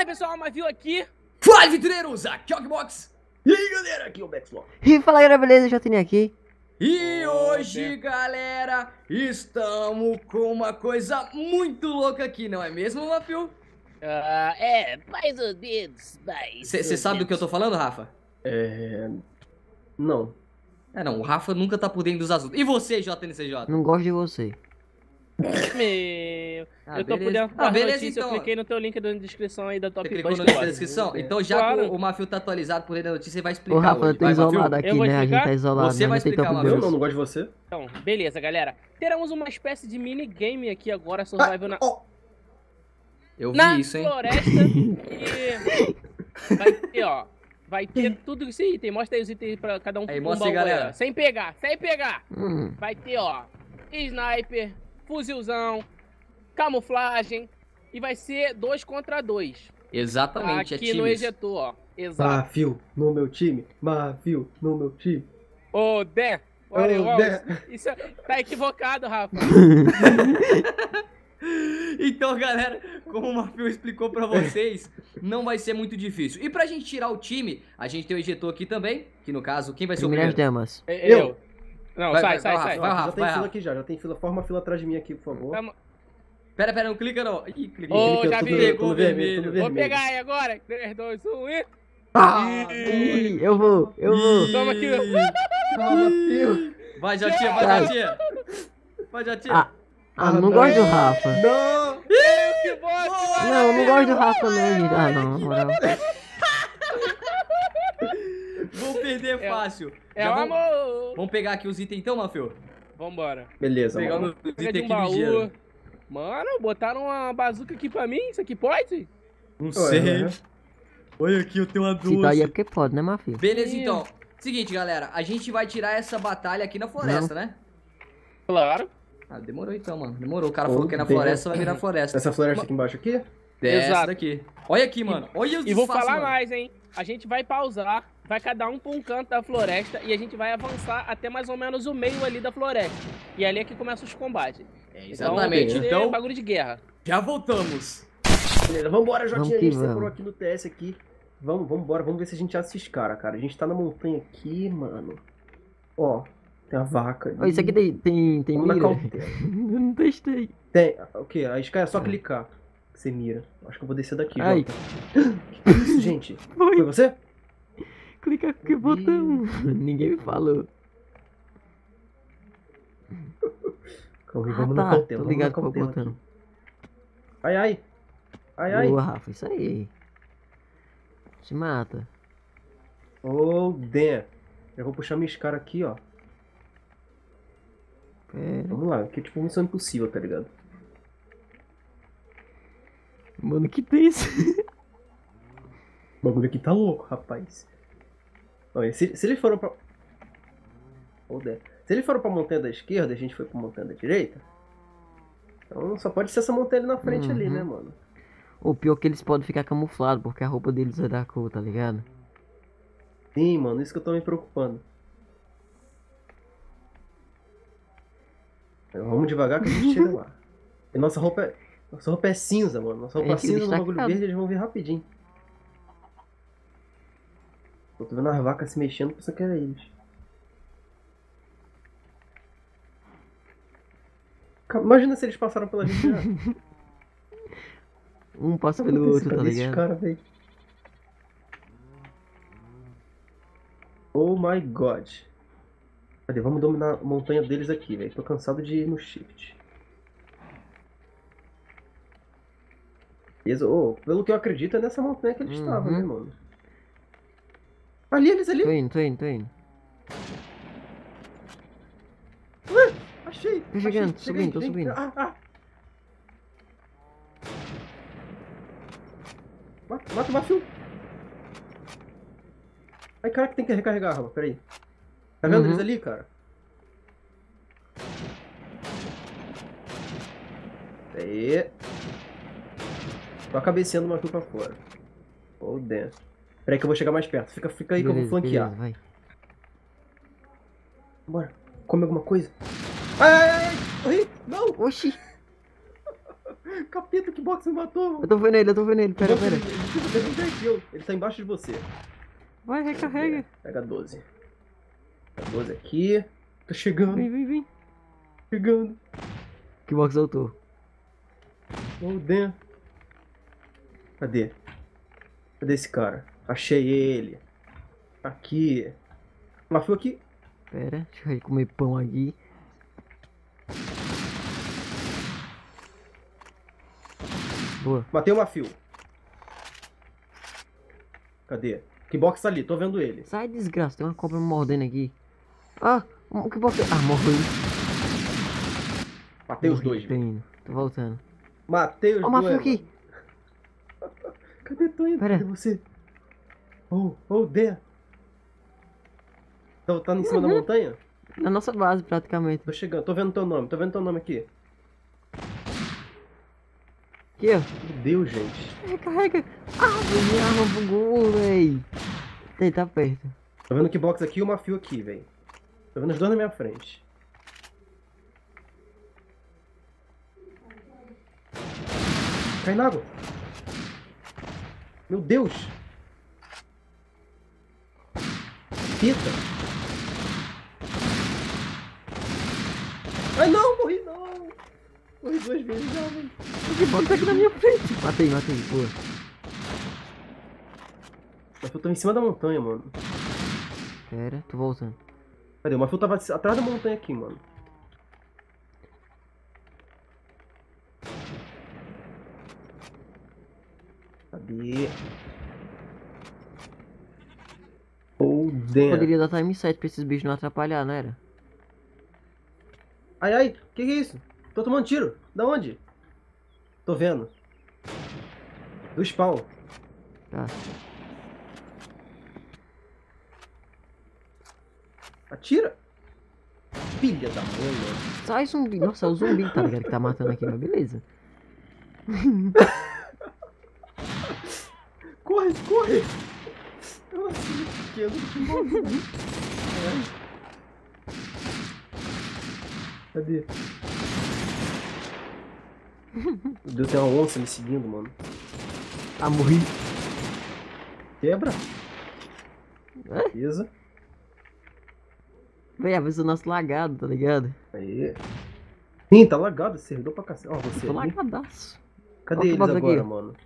Fala pessoal, Mavio aqui. Fala aventureiros, aqui é o Okbox. E aí galera, aqui é o Bexlon. E fala galera, beleza? Já tenho aqui. E hoje galera, estamos com uma coisa muito louca aqui, não é mesmo, Mafio? Mais ou menos, Você sabe do que eu tô falando, Rafa? Não. Não, o Rafa nunca tá por dentro dos assuntos. E você, JNCJ? Não gosto de você. Meu, Ah, eu tô por beleza. dentro da Beleza, notícia, então. eu cliquei no teu link da descrição aí da Top Você 2. clicou no link da descrição? Então já Claro. que o Mafio tá atualizado por dentro da notícia, você vai explicar Ô Rafa, eu hoje. tô Vai, isolado Mafio? aqui, Eu vou né? A gente explicar? tá isolado, Você né? vai Não tem explicar, top Mafio? Eu 2. não gosto de você. Então, beleza, galera. Teremos uma espécie de minigame aqui agora, Survival Eu vi na isso, hein? floresta. E vai ter, ó. Vai ter tudo esse item. Mostra aí os itens pra cada um. Aí, um mostra aí, baú galera. ó. Sem pegar. Vai ter, ó, sniper, fuzilzão, camuflagem. E vai ser 2 contra 2. Exatamente, Aqui é no times. ejetor, ó. Exato. Mafio no meu time. Mafio no meu time. Ô, Dé. Olha, Ô, ó, Dé. isso tá equivocado, Rafa. Então, galera, como o Mafio explicou pra vocês, não vai ser muito difícil. E pra gente tirar o time, a gente tem o ejetor aqui também, que no caso, quem vai ser o Primeiras primeiro? damas. Eu. Não, Vai, sai. vai, Vai, Rafa, já tem vai, fila Rafa. aqui já tem fila. Forma a fila atrás de mim aqui, por favor. Calma. Pera, não clica não. Ih, cliquei. Ô, Clica, já tudo vi. vermelho, Pegou tudo vermelho, tudo Vou vermelho. pegar aí agora. 3, 2, 1 e... Ih, eu vou. Toma aqui. Mafio. Vai, Jatinha, vai, Vai. Jatinha. Vai, Jatinha. Não gosto do Rafa. Não. Que bosta! Não, não gosto do Rafa não, gente. Não, na moral. Vou perder fácil. É Já o vamos- amor. Vamos pegar aqui os itens então, Mafio? Vambora. Beleza, Pegar mano. os Pega de itens um aqui baú. ligeiro. Mano, botaram uma bazuca aqui pra mim? Isso aqui pode? Não Ué. Olha aqui, eu tenho uma Se tá aí é porque pode, né, Mafio? Beleza, Ih. então. Seguinte, galera. A gente vai tirar essa batalha aqui na floresta, né? Claro. Ah, demorou então, mano. Demorou. O cara Ô, falou que é na bem. floresta, vai virar floresta. Essa floresta aqui embaixo aqui? Essa Exato. daqui. Olha aqui, mano. Olha os E vou disfarces, falar mano. mais, hein? A gente vai pausar, vai cada um pra um canto da floresta e a gente vai avançar até mais ou menos o meio ali da floresta. E ali é que começam os combates. Exatamente. Então, Então, bagulho de guerra. já voltamos. Beleza, vambora, Vamos Jotinha. A que gente separou vamos. aqui no TS aqui. Vambora, vamos ver se a gente acha esses caras, cara. A gente tá na montanha aqui, mano. Ó, tem a vaca ali. Ó, isso aqui tem Vamos na mira? cautela. Eu não testei. Tem, o quê? A Sky é só clicar. Que você mira. Acho que eu vou descer daqui, Ai. Jota. Que isso, gente? Foi você? Clica que botão. Ninguém me falou. Calma aí, vamos tá, na cautela. tô Vamos ligado na qual cautela botão. aqui. Ai, ai. Boa, Rafa, isso aí. Se mata. Oh, damn. Já vou puxar minha Scar aqui, ó. Pera. Vamos lá, que é tipo missão impossível, tá ligado? Mano, que tem isso? O bagulho aqui tá louco, rapaz. Olha, se eles foram pra... Oh, damn. Se eles foram pra montanha da esquerda e a gente foi pra montanha da direita, então só pode ser essa montanha ali na frente ali, né, mano? O pior é que eles podem ficar camuflados, porque a roupa deles é da cor, tá ligado? Sim, mano, isso que eu tô me preocupando. Vamos devagar que a gente chega lá. E nossa roupa é cinza, mano. Nossa roupa É, fica cinza no bagulho destacado. verde, eles vão vir rapidinho. Eu tô vendo as vacas se mexendo, pensando que era eles. Imagina se eles passaram pela gente já. Um passa pelo outro, tá Cadê esses ligado? caras, velho? Oh my god. Cadê? Vamos dominar a montanha deles aqui, velho. Tô cansado de ir no shift. Beleza? Oh, pelo que eu acredito é nessa montanha que eles estavam, né, mano? Ali, eles ali. Tô indo. Achei. Tô chegando, tô subindo. Ah. Mata o Mafio. Ai, cara, que tem que recarregar a arma, peraí. Tá vendo eles ali, cara? Aí. Tô cabeceando o Mafio pra fora. Oh, damn. Peraí que eu vou chegar mais perto. Fica aí que eu vou flanquear. Beleza, vai. Bora. Come alguma coisa. Ai. Corri. Não. Oxi. Capeta, que box me matou, mano. Eu tô vendo ele. Pera. Ele tá embaixo de você. Vai, recarrega. Pega 12. Pega 12 aqui. Tô chegando, Vem. chegando. Que box eu tô? Oh, damn. Cadê? Cadê esse cara? Achei ele. Aqui. Mafio aqui. Pera, deixa eu comer pão aqui. Boa. Matei o Mafio. Cadê? Que box tá ali? Tô vendo ele. Sai, desgraça, tem uma cobra me mordendo aqui. Ah, que box. Ah, morreu. Matei os Morri, dois, tô velho. indo. Tô voltando. Matei os Ó, o dois. Mafio aqui. Mano. Cadê tu indo? Pera. Cadê você? Oh, there. Tá em cima da montanha? Na nossa base, praticamente. Tô chegando, tô vendo teu nome aqui. Aqui, ó. Meu Deus, gente. Recarrega. Ah, minha arma bugou, véi. Ele tá perto. Tô vendo que box aqui e o Mafio aqui, velho. Tô vendo os dois na minha frente. Cai na água. Meu Deus. Pita. Ai, não, morri não. Morri 2 vezes já, velho. Que box tá aqui na minha frente. Matei, boa. O Mafio tava em cima da montanha, mano. Pera, tô voltando. Cadê? O Mafio tava atrás da montanha aqui, mano. Cadê? Oh, damn. Poderia dar time set pra esses bichos não atrapalhar, não era? Ai, que é isso? Tô tomando tiro. Da onde? Tô vendo. Do spawn. Tá. Atira. Filha da mãe, mano. Sai zumbi. Nossa, é o zumbi, tá ligado? Que tá matando aqui, mas beleza. Corre. Eu nasci pequeno que morro. Cadê? Meu Deus, tem uma onça me seguindo, mano. Ah, morri. Quebra. É? Beleza. Véi, às vezes o nosso lagado, tá ligado? Aí. Sim, tá lagado, você herdou pra cacete. Ó, você Tô ali. lagadaço. Cadê Ó, que eles bosta agora, aqui. mano?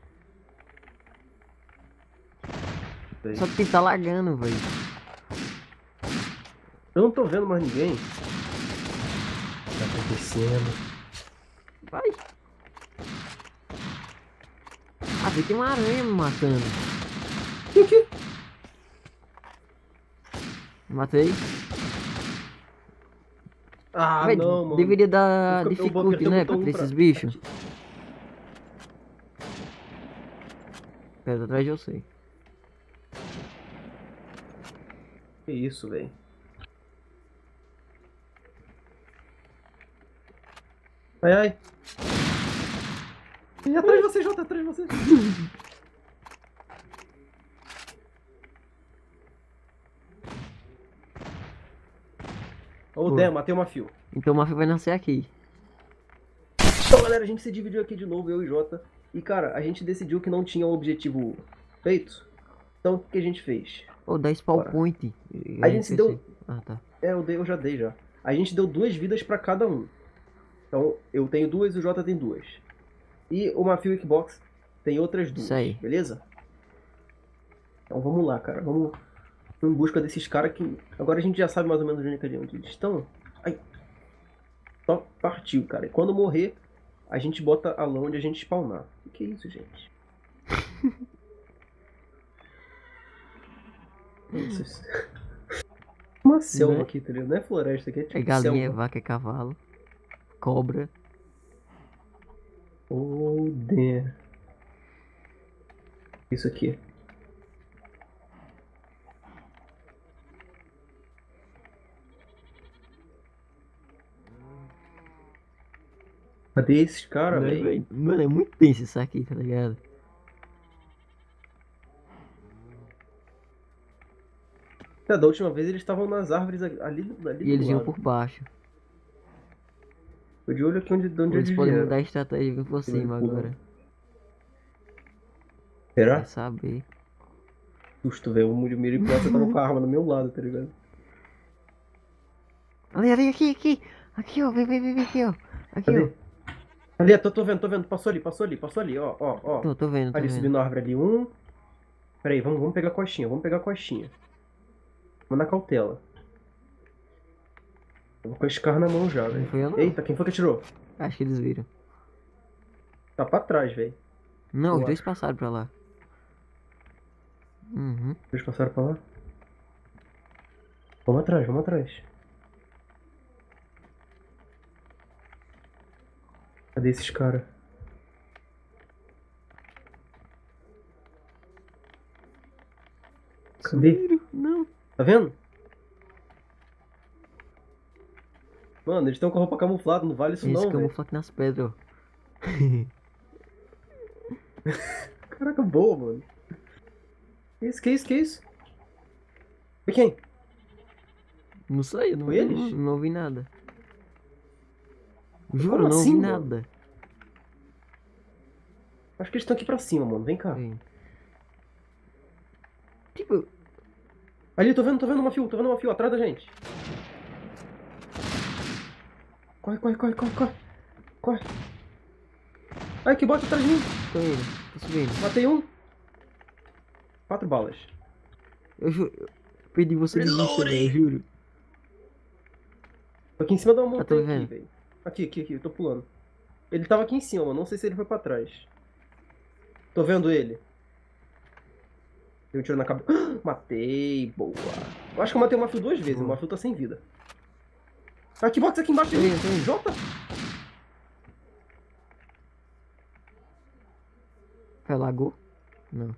Aí. Só que tá lagando, véi. Eu não tô vendo mais ninguém. O que tá acontecendo? Vai. Ah, tem uma aranha me matando. O que? Matei. Ah, Véi, não, mano. deveria dar Eu dificuldade, apertei o né? botão Contra um pra- esses bichos. Pera, tô atrás de você. Que isso, velho. Ai. E atrás de você, Jota, atrás de você. Ô, Boa. matei uma fio. Então o Mafia vai nascer aqui. Então, galera, a gente se dividiu aqui de novo, eu e Jota. E, cara, a gente decidiu que não tinha o objetivo feito. Então, o que a gente fez? Ô, dá spawn Bora. point. A gente se deu... Ah, tá. eu já dei já. A gente deu 2 vidas pra cada um. Então, eu tenho 2 e o Jota tem 2. E o Mafio Xbox tem outras 2. Isso aí. Beleza? Então, vamos lá, cara. Vamos em busca desses caras que... Agora a gente já sabe mais ou menos onde eles estão. Ai. Só partiu, cara. E quando morrer, a gente bota a lã onde a gente spawnar. O que é isso, gente? Isso. Uma selva Né? aqui, tá ligado? Não é floresta aqui, é tipo É galinha, é selva. vaca, é cavalo. Cobra. Oh, damn. Isso aqui. Cadê esses caras, Né, velho? véi? Mano, é muito tenso isso aqui, tá ligado? Da última vez eles estavam nas árvores ali E eles do iam lado. por baixo. Tô de olho aqui de onde Eles eles podem vieram. mudar a estratégia e vir por cima pulam. agora. Será? Vai saber. Susto, velho. O Miri você tava com a arma do meu lado, tá ligado? Ali, aqui. Aqui, ó. Vem aqui, ó. Aqui, Cadê? ó. Ali, tô vendo. Passou ali, ó. Tô vendo, Ali, subindo a árvore ali. Pera aí, vamos pegar a coxinha, Vamos na cautela. Tô com esse carro na mão já, velho. foi eu, não. Eita, quem foi que atirou? Acho que eles viram. Tá pra trás, velho. Não, Eu os dois passaram pra lá. Uhum. Eles passaram pra lá. Vamos atrás. Cadê esses caras? Cadê? Sumiram. Não. Tá vendo? Mano, eles estão com a roupa camuflada, não vale isso Eles não, velho. camuflam aqui nas pedras, ó. Caraca, boa, mano. Que isso? Foi quem? Não sei, eu não, Foi eles? não ouvi nada. Juro, Como não assim, ouvi mano? nada. Acho que eles estão aqui pra cima, mano. Vem cá. Vem. Tipo, Ali, tô vendo uma fio, atrás da gente. Corre. Ai, que bota atrás de mim. tô indo, tô subindo. Matei um. 4 balas. Eu juro, eu perdi você de vista, velho, eu juro. Tô aqui em cima da tô montanha aqui, vendo. velho. Aqui, eu tô pulando. Ele tava aqui em cima, mano. Não sei se ele foi pra trás. Tô vendo ele. Deu um tiro na cabeça. Matei, boa. Eu acho que eu matei o Mafio 2 vezes. O Boa. Mafio tá sem vida. Aqui, box aqui embaixo. Tô indo. Jota. Foi lagou? Não.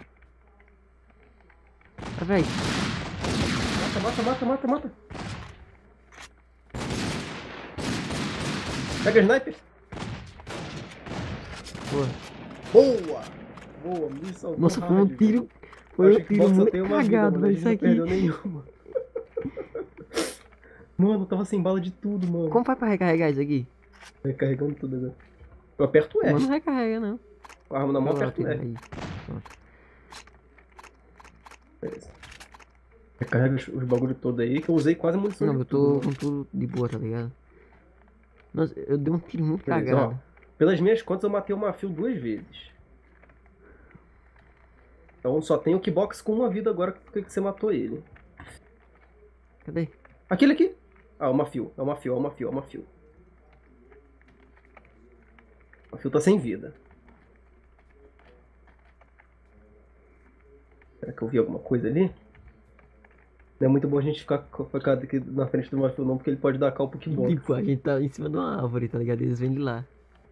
Ah, véi. Mata. Pega a sniper. Boa, missão. Nossa, foi um tiro. Foi um tiro muito cagado, velho. Isso Não aqui. perdeu nenhuma. Mano, eu tava sem bala de tudo, mano. Como faz pra recarregar isso aqui? Recarregando tudo agora. Eu aperto Mas R. não recarrega, não. Com a arma na mão, Olha lá, aperto R. aí. Pronto. Beleza. Recarrega os bagulho todo aí, que eu usei quase munição Não, de eu tudo, tô mano. com tudo de boa, tá ligado? Nossa, eu dei um tiro muito Beleza, cagado. ó. Pelas minhas contas, eu matei o Mafio 2 vezes. Então só tem o Keybox com uma vida agora porque que você matou ele. Cadê? Aquele aqui. Ah, o Mafio. É o Mafio. O Mafio tá sem vida. Será que eu vi alguma coisa ali? Não é muito bom a gente ficar focado aqui na frente do Mafio não, porque ele pode dar cal pro Keybox. Tipo, a gente tá em cima de uma árvore, tá ligado? Eles vêm de lá.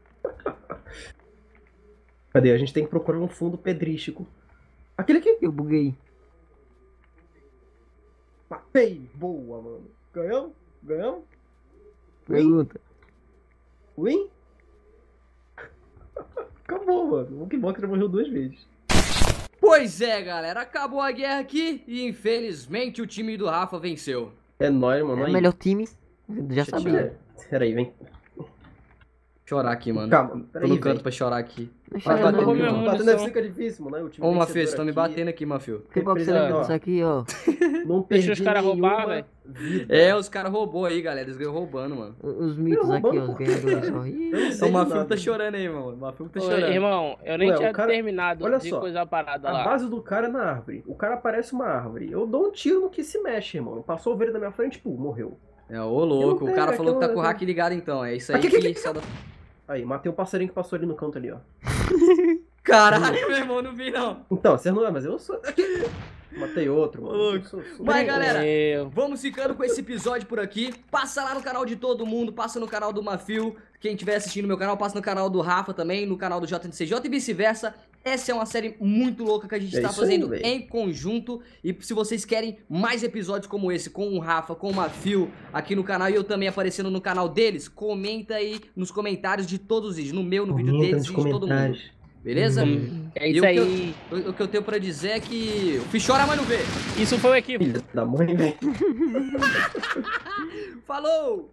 Cadê? A gente tem que procurar um fundo pedrístico. Aquele aqui. Eu buguei. Matei. Boa, mano. Ganhamos? Pergunta. Win? Acabou, mano. O Keybox já morreu 2 vezes. Pois é, galera, acabou a guerra aqui e infelizmente o time do Rafa venceu. É nóis, mano. É o aí. melhor time. Eu já sabia. Pera aí, vem. Chorar aqui, mano. Calma, Tô peraí, no canto velho. pra chorar aqui. Não Vai chora bater não, no meu meu. irmão. Batendo deve ficar difícil, mano. Aí o time Ô, vencedor Mafio, vocês estão me aqui batendo aqui, Mafio. Que bom que você Representa, lembra ó. disso aqui, ó. Não Deixa perdi os caras nenhuma roubar, velho. vida. É, os caras roubou aí, galera. Eles ganham roubando, mano. Os mitos Eu aqui, ó. roubando Os por quê? ganhadores, ó. Eu Ih, não Então sei o de Mafio nada. tá chorando aí, mano. O Mafio tá Ô, chorando. irmão, eu nem Ué, tinha o cara- terminado olha de só, coisa parada A lá. base do cara é na árvore. O cara parece uma árvore. Eu dou um tiro no que se mexe, irmão. Passou o verde da minha frente, pô, morreu. É, ô louco. Eu não O tenho, cara é falou que que tá eu- com o hack ligado então. É isso aí Aqui, que... Aí, matei o passarinho que passou ali no canto ali, ó. Caralho, meu irmão, não vi não. Então, você não é, mas eu sou. Aqui. Matei outro, mano. Louco. Eu sou- Mas, galera, Eu... vamos ficando com esse episódio por aqui. Passa lá no canal de todo mundo, passa no canal do Mafio. Quem estiver assistindo no meu canal, passa no canal do Rafa também, no canal do JNCJ e vice-versa. Essa é uma série muito louca que a gente É está isso aí, fazendo velho. em conjunto. E se vocês querem mais episódios como esse, com o Rafa, com o Mafio, aqui no canal e eu também aparecendo no canal deles, comenta aí nos comentários de todos os vídeos. No meu, no vídeo Comenta deles nos e de todo mundo. comentários. Beleza? É E isso o que aí. O que eu tenho pra dizer é que o Fish chora, mas não vê. Isso foi o equívoco. Filho da mãe, velho. Falou!